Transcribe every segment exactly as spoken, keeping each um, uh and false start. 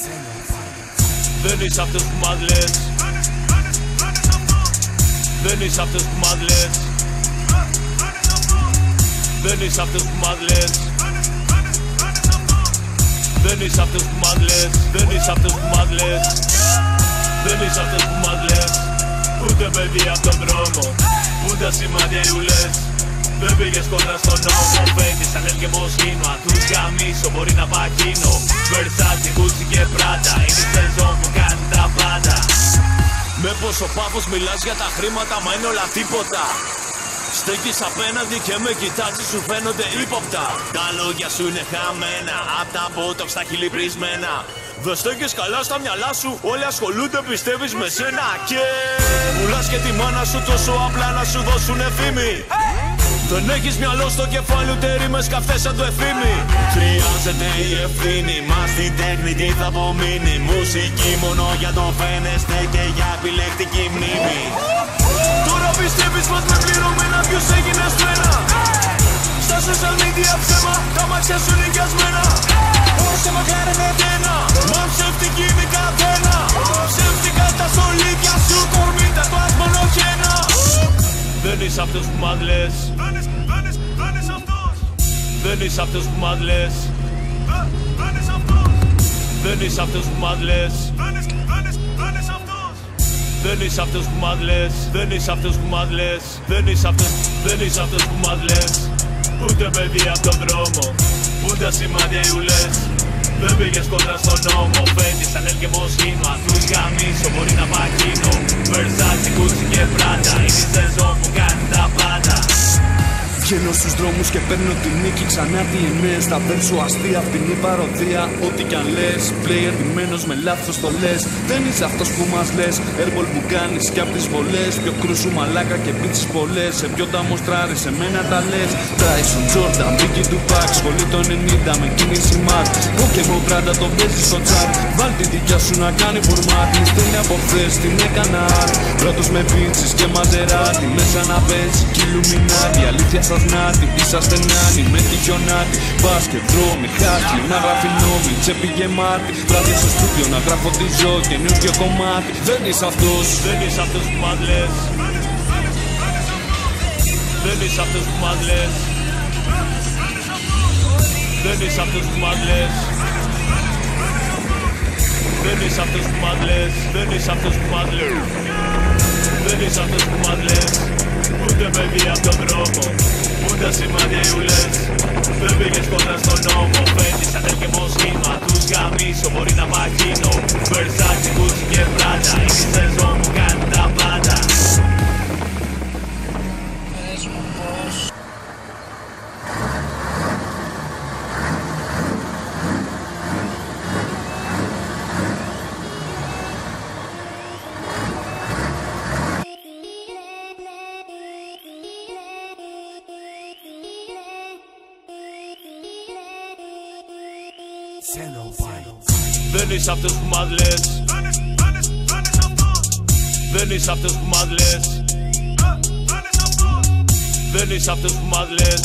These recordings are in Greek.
Δεν είσαι αυτός που μας λες. Δεν είσαι αυτός που μας λες. Δεν είσαι αυτός που μας λες. Δεν είσαι αυτός που μας λες. Δεν είσαι αυτός που μας λες. Δεν είσαι αυτός που μας λες. Ούτε παιδί απ' τον δρόμο, ούτε σημάδια ιουλές. Δεν πήγες κοντά στον νόμο. Πέτεις σαν και μοσχήνο. Τους γαμίσω, μπορεί να παγίνω. Versace, Gucci και Prada. Είναι η σεζόν που κάνει τα πάντα. Με πόσο πάθος μιλάς για τα χρήματα, μα είναι όλα τίποτα. Στέκεις απέναντι και με κοιτάζεις, σου φαίνονται ύποπτα. Τα λόγια σου είναι χαμένα, απ' τα μπότοξ τα χείλη πρισμένα. Δεν στέκεις καλά στα μυαλά σου, όλοι ασχολούνται, πιστεύεις με σένα. Και πουλάς και τη μάνα σου τόσο απλά να σου δώσουνε φήμη. Δεν έχεις μυαλό στο κεφάλι, ούτε ρήμες καυτές σαν το Ευθύμη. Χρειάζεται η ευθύνη μας, την τέχνη τι θα απομείνει. Μουσική μόνο για το φαίνεστε και για επιλεκτική μνήμη. Τώρα πιστεύεις πως με πληρωμένα views έγινες τρένα. Στα social media ψέμα, τα μάτια σου είναι νοικιασμένα. Όσο μακάρι με τένα, μα ψεύτικη είναι η καθένα. Ψεύτικα τα στολίδια σου, κορμίτα το άσμονο χένα. Δεν είσαι αυτός που μας λες. Δεν είσαι, δεν είσαι, δεν είσαι αυτός. Δεν είσαι αυτός που μας λες. Δεν είσαι αυτός. Δεν είσαι αυτός που μας λες. Δεν είσαι, δεν είσαι, δεν είσαι αυτός. Δεν είσαι αυτός που μας λες. Δεν είσαι αυτός που μας λες. Δεν είσαι αυτός, δεν είσαι αυτός που μας λες. Ούτε παιδί απ' τον δρόμο, ούτε σημάδια ιουλές. Δεν πήγες κοντά στον νόμο. Πέτεις σαν και μοσχήνο. Τους γαμίσω, μπορεί να παγίνω. Versace, Gucci και Prada. Είναι η σεζόν που κάνει τα πάντα. Βγαίνω στους δρόμους και παίρνω τη νίκη ξανά τι εννέες. Θα παίρνω αστεία, φτηνή παροδία. Ό,τι κι αν λες, player ντυμένος με λάθος το λες. Δεν είσαι αυτός που μας λες. Airball που κάνεις κι απ' τις βολές. Πιο κρούσου μαλάκα και πίτσες πολλές. Σε ποιο τα μοστράρεις, σε μένα τα λες. Tyson, Jordan, Biggie, Tupac. Σχολή το ενενήντα με κίνηση Mac. Pokemon Prada το παίζεις στο chat. Βάλ τη δικιά σου να κάνει φορμάτ. Στέλνει από χθες, την έκανα art. Πρώτος με πίτσες και μαζεράτη. Μέσα να παίζει κι Illuminati. Αλήθεια σας νάτι, είσαστε νάνοι με τη χιονάτη. Μπάσκετ, δρόμοι, χάκι, να γράφει νόμι, τσέπη γεμάτη. Βράδυ στο στούντιο να γράφω τη ζωή, καινούργιο κομμάτι. Δεν είσαι αυτός, δεν είσαι αυτός που μας λες. Δεν είσαι αυτός που μας λες. Δεν είσαι αυτός που μας λες. Δεν είσαι αυτός που μας λες. Δεν είσαι αυτός που μας λες. Δεν είσαι αυτός που μας λες. Ούτε παιδί απ' τον δρόμο, ούτε σημάδια ιουλές. Δεν πήγες κοντά στον νόμο. Πέτεις σαν και μοσχήνο. Τους γαμίσω, μπορεί να παγίνω. Versace, Gucci και Prada. Είναι η σεζόν που κάνει τα πάντα. Πες μου πως Δεν είσαι αυτός που μας λες. Δεν είσαι αυτός που μας λες. Δεν είσαι αυτός που μας λες.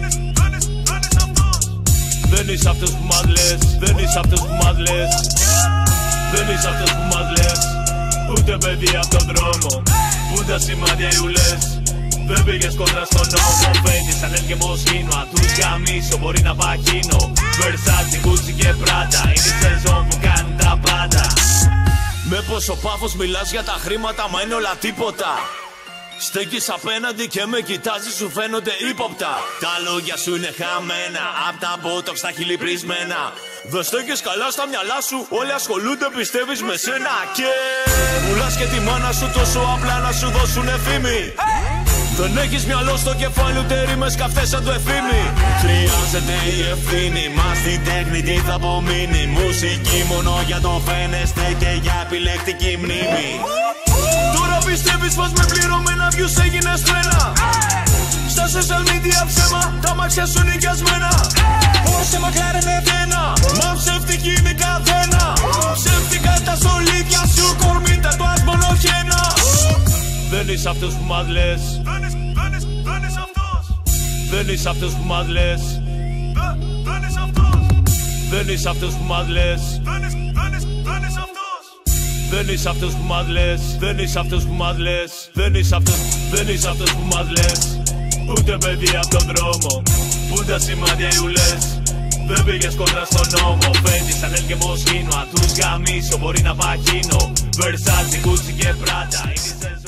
Δεν είσαι αυτός που μας λες. Δεν είσαι αυτός που μας λες. Δεν είσαι αυτός που μας λες. Ούτε παιδί απ' τον δρόμο, ούτε σημάδια ιουλές. Δεν πήγες κοντά στον νόμο. Πέτεις σαν και μοσχήνο. Τους γαμίσω, μπορεί να παγίνω. Versace, Gucci και Prada. Είναι η σεζόν που κάνει τα πάντα. Με πόσο πάθος μιλάς για τα χρήματα, μα είναι όλα τίποτα. Στέκεις απέναντι και με κοιτάζεις, σου φαίνονται ύποπτα. Τα λόγια σου είναι χαμένα, απ' τα μπότοξ τα χείλη πρισμένα. Δεν στέκεις καλά στα μυαλά σου, όλοι ασχολούνται, πιστεύεις με σένα. Και πουλάς και τη μάνα σου τόσο απλά να σου δώσουνε φήμη. Δεν έχεις μυαλό στο κεφάλι, ούτε ρήμες καυτές σαν το Ευθύμη. Χρειάζεται η ευθύνη μας, την τέχνη τι θα απομείνει. Μουσική μόνο για το φαίνεστε και για επιλεκτική μνήμη. Τώρα πιστεύεις πως με πληρωμένα views έγινες τρένα. Στα social media ψέμα, τα μάτια σου νοικιασμένα. Όσο μακάρι με τένα, μα ψεύτικη είναι η καθένα. Ψεύτικα τα στολίδια σου, κορμίτα το άσμονο χένα. Δεν είσαι αυτός που μας λες. Δεν είσαι, δεν είσαι, δεν είσαι αυτός. Δεν είσαι αυτός που μας λες. Δεν είσαι αυτός. Δεν είσαι αυτός που μας λες. Δεν είσαι, δεν είσαι, Δεν είσαι αυτός που μας λες, δεν είσαι αυτός που μας λες, δεν είσαι αυτός, δεν είσαι αυτός που μας λες. Ούτε παιδί απ' τον δρόμο, που τα σημάδια οι ουλές. Δεν πήγες κόντρα στον νόμο, φαίνεις σαν και Μοσκίνο. Αν τους γαμίσω μπορεί να παχύνω. Versace, Gucci και Prada.